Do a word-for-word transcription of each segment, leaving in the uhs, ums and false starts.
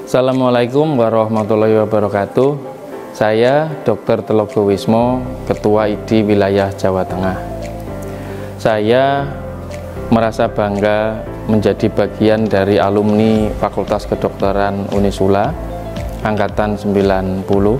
Assalamualaikum warahmatullahi wabarakatuh. Saya dokter Telogo Wismo, Ketua I D I Wilayah Jawa Tengah. Saya merasa bangga menjadi bagian dari alumni Fakultas Kedokteran Unisula Angkatan sembilan puluh.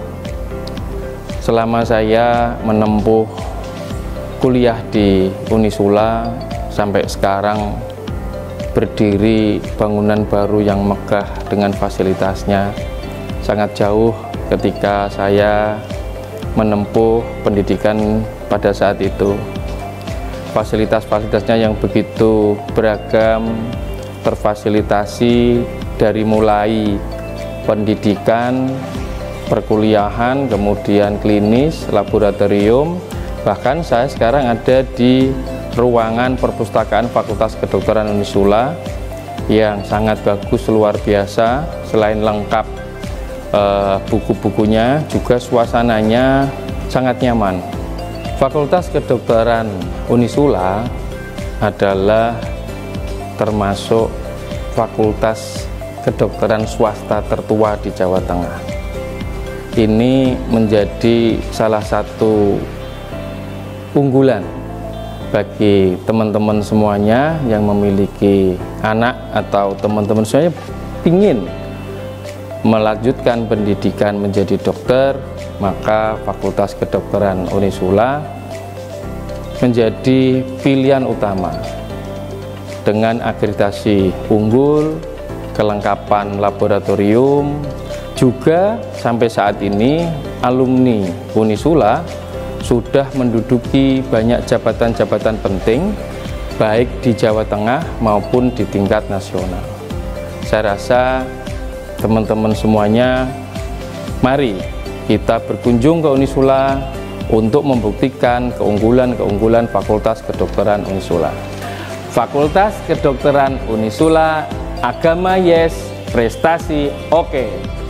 Selama saya menempuh kuliah di Unisula sampai sekarang berdiri bangunan baru yang megah dengan fasilitasnya sangat jauh ketika saya menempuh pendidikan pada saat itu. Fasilitas-fasilitasnya yang begitu beragam, terfasilitasi dari mulai pendidikan, perkuliahan, kemudian klinis, laboratorium, bahkan saya sekarang ada di ruangan perpustakaan Fakultas Kedokteran Unisula yang sangat bagus, luar biasa. Selain lengkap eh, buku-bukunya, juga suasananya sangat nyaman. Fakultas Kedokteran Unisula adalah termasuk fakultas kedokteran swasta tertua di Jawa Tengah. Ini menjadi salah satu unggulan bagi teman-teman semuanya yang memiliki anak atau teman-teman semuanya ingin melanjutkan pendidikan menjadi dokter, maka Fakultas Kedokteran Unisula menjadi pilihan utama dengan akreditasi unggul, kelengkapan laboratorium, juga sampai saat ini alumni Unisula sudah menduduki banyak jabatan-jabatan penting baik di Jawa Tengah maupun di tingkat nasional. Saya rasa teman-teman semuanya, mari kita berkunjung ke Unisula untuk membuktikan keunggulan-keunggulan Fakultas Kedokteran Unisula. Fakultas Kedokteran Unisula, agama yes, prestasi oke.